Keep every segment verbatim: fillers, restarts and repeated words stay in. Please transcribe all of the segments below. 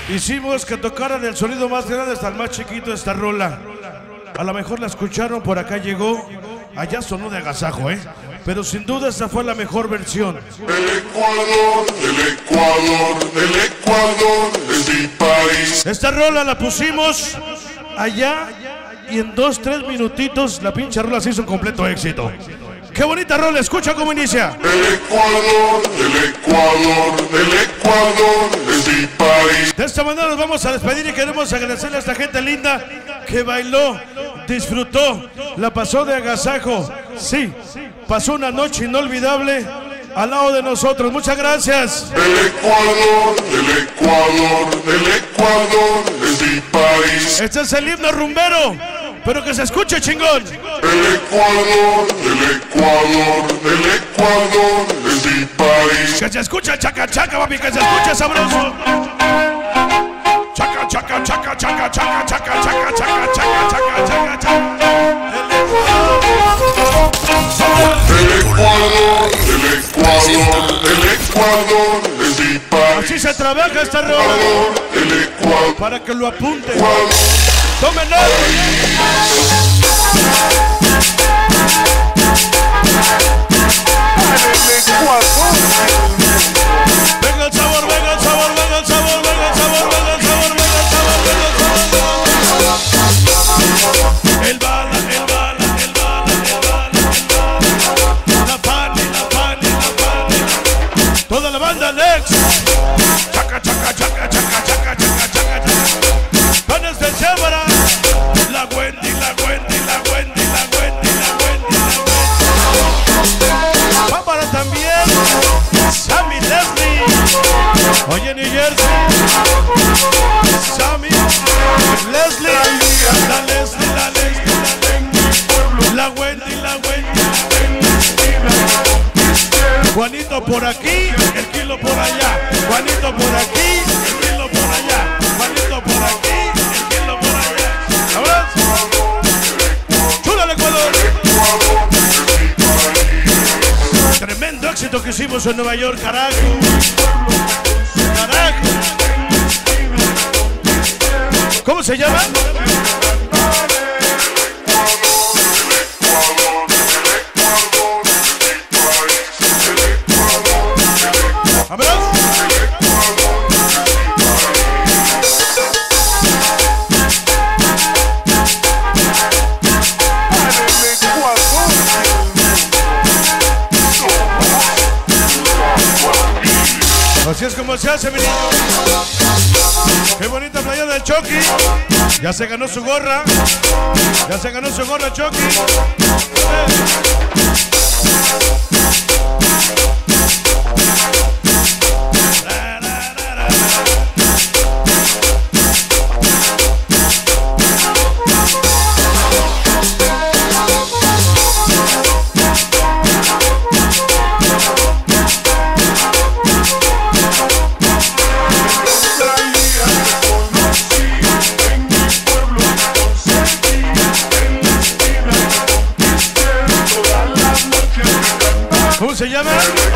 Hicimos que tocaran el sonido más grande hasta el más chiquito de esta rola. A lo mejor la escucharon, por acá llegó. Allá sonó de agasajo, ¿eh? Pero sin duda esta fue la mejor versión. El Ecuador, el Ecuador, el Ecuador es mi país. Esta rola la pusimos allá y en dos, tres minutitos la pinche rola se hizo un completo éxito. ¡Qué bonita rola! Escucha cómo inicia. El Ecuador, el Ecuador, el Ecuador es mi país. De esta manera nos vamos a despedir y queremos agradecerle a esta gente linda que bailó, disfrutó, la pasó de agasajo. Sí, pasó una noche inolvidable al lado de nosotros. Muchas gracias. El Ecuador, el Ecuador, el Ecuador es mi país. Este es el himno rumbero, pero que se escuche chingón. El Ecuador, el Ecuador, el Ecuador es mi país. Que se escuche chaca chaca, papi, que se escuche sabroso. Chaca chaca chaca chaca chaca chaca chaca chaca chaca chaca chaca chaca. El Ecuador, el Ecuador, el Ecuador es mi país. Así se trabaja esta rola. El Ecuador, Para que lo apunte. Ecuador. ¡Tomen nota! Venga el sabor, venga el sabor, venga el sabor, venga el sabor, venga el sabor, venga el sabor, venga el sabor. El bala, el bala, el bala, el bala, el bala. La pani, la pani, la pani. Toda la banda Lex. Chaca, chaca, chaca, chaca, chaca, chaca, chaca, chaca. Panes de Chébara. La Wendy, la Wendy, la Wendy, la Wendy, la Wendy, la Wendy. Pápara también. Sammy Leslie. Oye, New Jersey. Sammy Leslie. La Leslie, la Leslie, la Leslie. La Wendy, la Wendy, la Wendy. Juanito por aquí, el kilo por allá. Juanito por aquí, el kilo por allá. Juanito por aquí, el kilo por allá. ¿Abrazo? ¡Chula el Ecuador! Tremendo éxito que hicimos en Nueva York, carajo. Carajo. ¿Cómo se llama? ¿Abrazo? Así es como se hace, mi niño. Qué bonita playa del Chucky. Ya se ganó su gorra. Ya se ganó su gorra, Chucky. ¿Cómo se llama?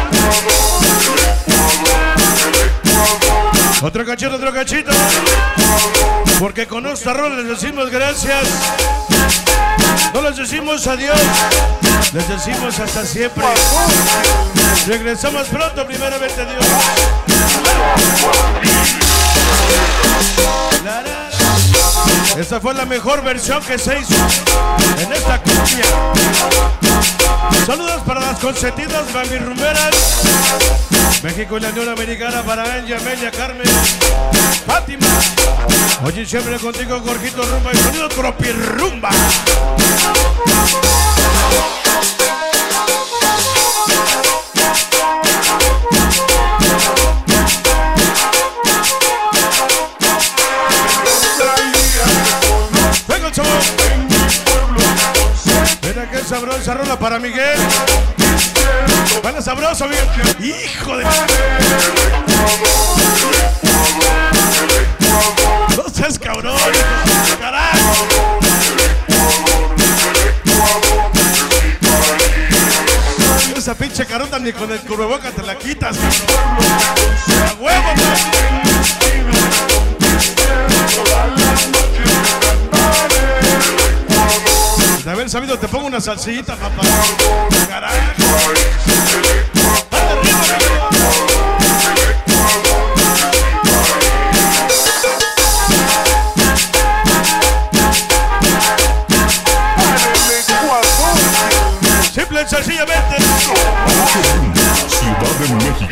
Otro cachito, otro cachito. Porque con esta rola les decimos gracias. No les decimos adiós. Les decimos hasta siempre. Regresamos pronto, primeramente Dios. Esta fue la mejor versión que se hizo en esta cumbia. Saludos para las consentidas Mami Rumberas, México y la Unión Americana, para Angie, Amelia, Carmen, Fátima. Oye, siempre contigo, Jorgito Rumba y sonido Tropirrumba. Venga el sabor. Mira qué sabrosa rola para Miguel. Vale, sabroso, Miguel. Hijo de... No seas cabrón, carajo. Esa pinche carota ni con el cubrebocas te la quitas, cabrón. A huevo, man. ponga una salsita, papá. Carajo. Dale arriba, arriba. Simple y sencillamente. Ciudad de México.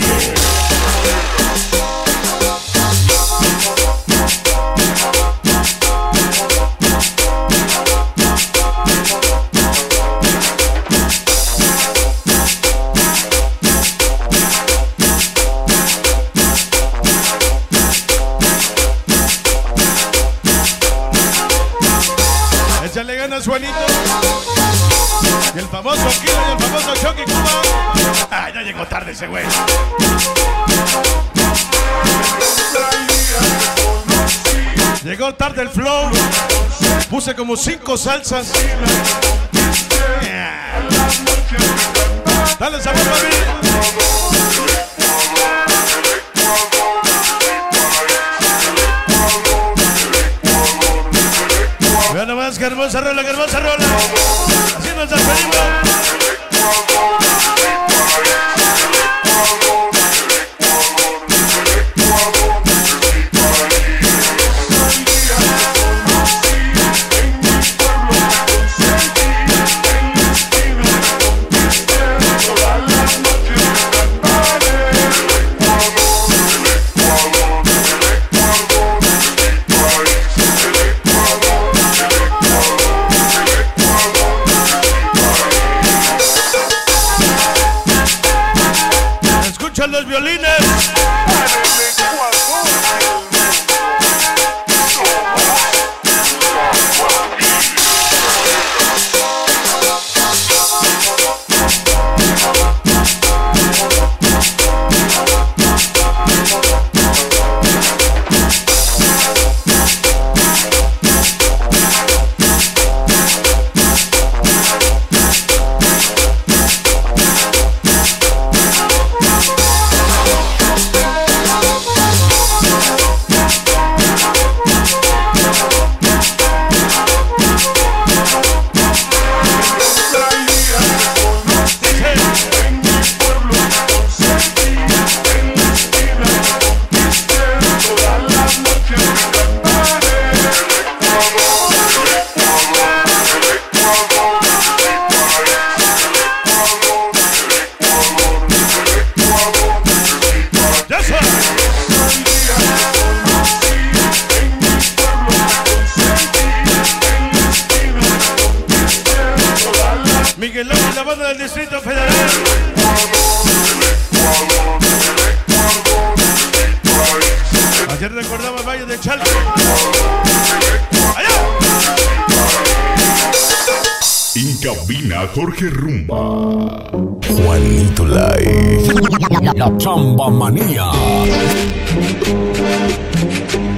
Échale ganas, Juanito. Y el famoso Kilo y el famoso Chucky Cuba. Ah, ya llegó tarde ese güey. Llegó tarde el flow. Puse como cinco salsas. Yeah. Dale sabor, papi. Vean nomás, qué hermosa rola, qué hermosa rola. Así nos despedimos. Escuchan los violines. Miguel López, la banda del Distrito Federal. Ayer recordaba el Valle de Chalco. ¡Allá! En cabina Jorge Rumba. Juanito Live. La, la, la, la Chamba Manía.